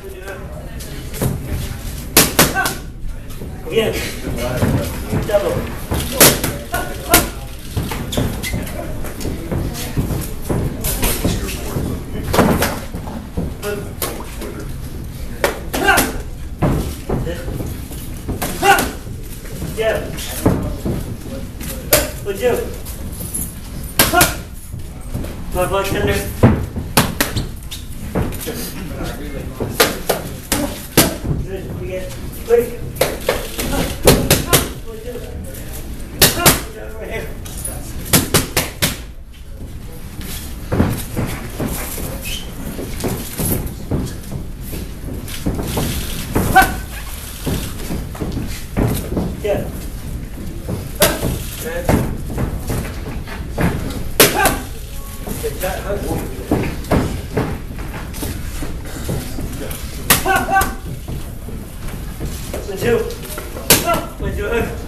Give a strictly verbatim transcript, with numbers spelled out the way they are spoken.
Again. Double. Yeah. Would you? My bartender. Good. We get quick. Over here. Yeah. One, two. One, two.